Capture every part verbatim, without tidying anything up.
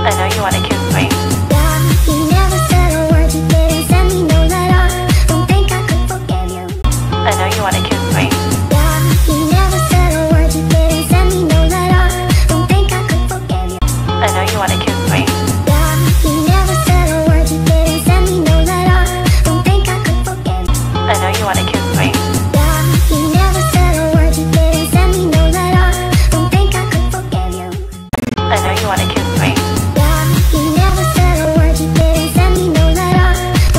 I know you wanna kiss me. You never said a word, you didn't send me no letter. Don't think I could forgive you. I know you wanna kiss me. You never said a word, you didn't send me no letter. Don't think I could forgive you. I know you wanna kiss me. You never said a word, you didn't send me no letter. Don't think I could forgive you. I know you wanna kiss me. You never said a word, you didn't send me no letter. Don't think I could forgive you. I know you wanna kiss me. You never said a word, you didn't send me no letter.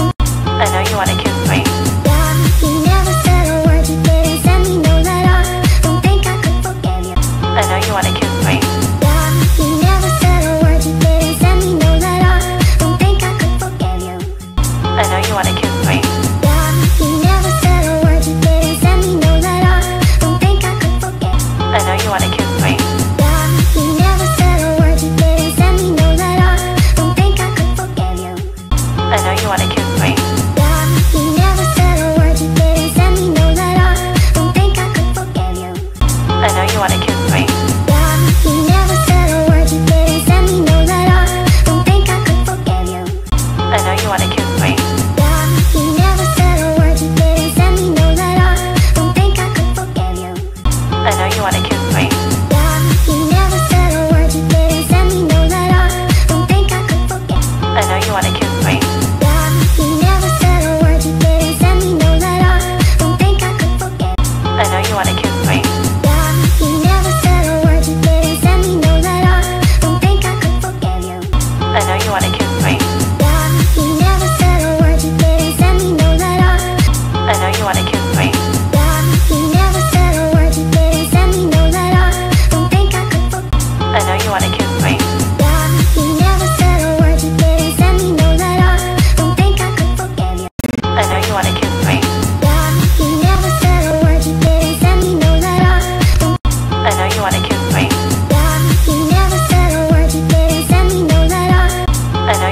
I know you wanna kiss me. You never said a word, you didn't send me no letter. Don't think I could forgive you. I know you wanna kiss me. You never said a word, you didn't send me no letter. Don't think I could forgive you. I know you wanna kiss me. You never said a word, you didn't send me no letter. Don't think I could forgive you. I know you wanna kiss me. You never said a word, you didn't send me no letter. Don't think I could forgive you. I know you wanna kiss me. You never said a word, you didn't send me no letter. Don't think I could forgive you. I know you wanna kiss me. You never said a word, you didn't send me no letter. Don't think I could forgive you. I know you wanna kiss me. You never said a word, you didn't send me no letter. Don't think I could forgive you. I know you wanna kiss me. You never said a word, you didn't send me no letter. Don't think I could forgive you. I know you wanna kiss me. You never said a word, you didn't send me no letter. Don't think I could forgive you. I know you wanna kiss me. You never said a word, you didn't send me no letter. Don't think I could forgive you. I know you wanna kiss me. You never said a word, you didn't send me no letter. I know you wanna kiss me. You never said a word, you didn't send me no letter. Don't think I could forgive you. I know you wanna kiss me. You never said a word, you didn't send me no letter. Don't think I could forgive you. I know you wanna kiss me. You never said a word, you didn't send me no letter. I know you wanna kiss me. You never said a word, you didn't send me no letter. I know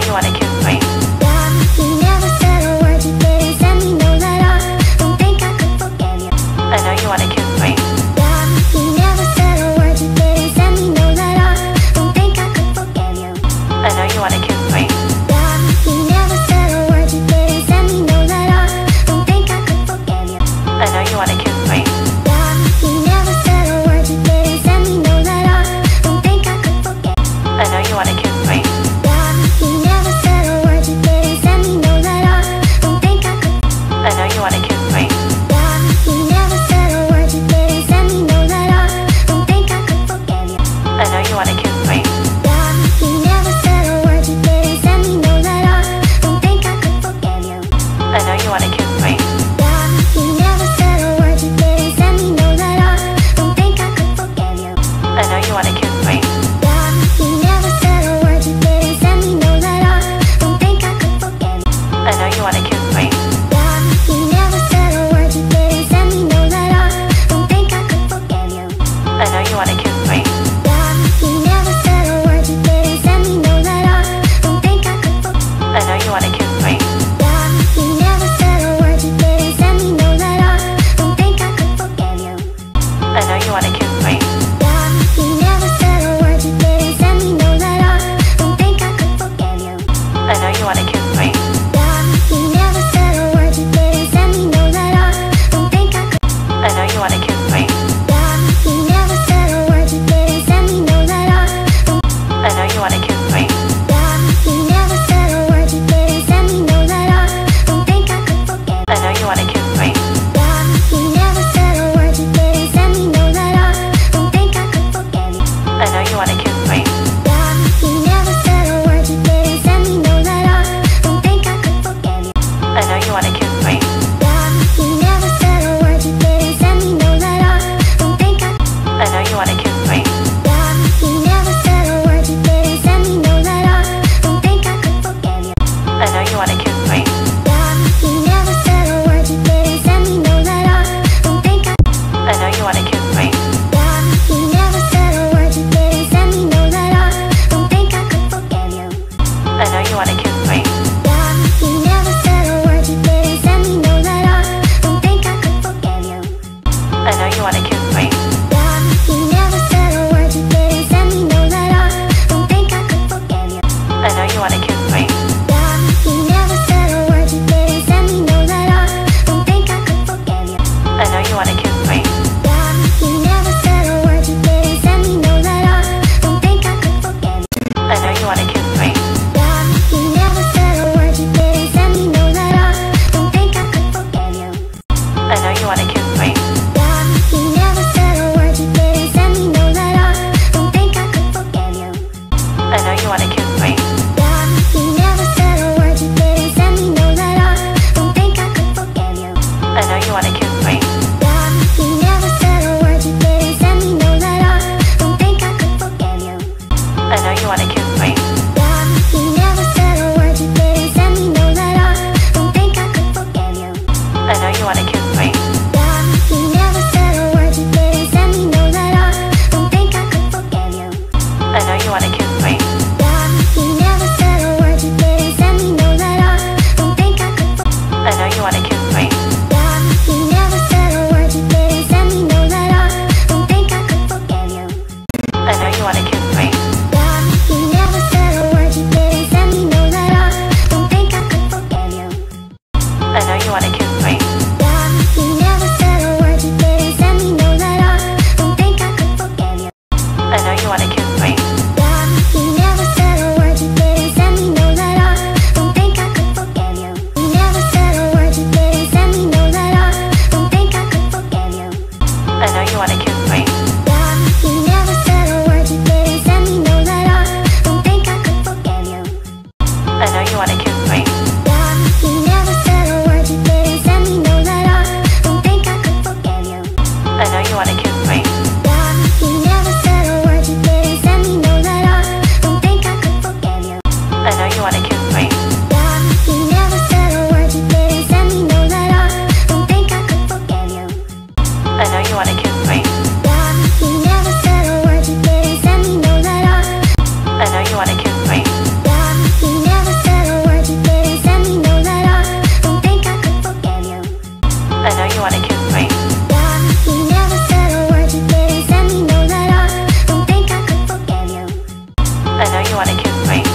you wanna kiss me. Yeah, you never said a word, you didn't send me no letter. Don't think I could forgive you. I know you wanna kiss me. Yeah, you never said a word, you didn't send me no letter. Don't think I could forgive you. I know you wanna kiss me. Yeah, you never said a word, you didn't send me no letter. Don't think I could forgive you. I know you wanna kiss me. Yeah, you never said a word, you didn't send me no letter. Don't think I could forgive you. I know you wanna kiss me. Yeah, you never said a word, you didn't send me no letter. Don't think I could forgive you. I know you wanna kiss me. Yeah, you never said a word, you didn't send me no letter. Don't think I could forgive you. I know you wanna kiss me. Yeah, you never said a word, you didn't send me no letter. Don't think I could forgive you. I know you wanna kiss me. Yeah, you never said a word, you didn't send me no letter. Don't think I could forgive you. I know you wanna kiss me. Yeah, you never said a word, you didn't send me no letter. Don't think I could forgive you. You never said a word, you didn't send me no letter. Don't think I could forgive you. I know you wanna kiss me. Yeah, you never said a word, you didn't send me no letter. Don't think I could forgive you. I know you wanna kiss me. Yeah, you never said a word, you didn't send me no letter. Don't think I could forgive you. I know you wanna kiss me. Yeah, you never said a word, you didn't send me no letter. Don't think I could forgive you. I know you wanna kiss me. Yeah, you never said a word, you didn't send me no letter. Don't think I could forgive you. I know you wanna kiss me. Yeah, you never said a word, you didn't send me no letter. I know you wanna kiss me. Yeah, you never said a word, you didn't send me no letter. Don't think I could forgive you. I know you wanna kiss me. Yeah, you never said a word, you didn't send me no letter. Don't think I could forgive you. I know you wanna kiss me.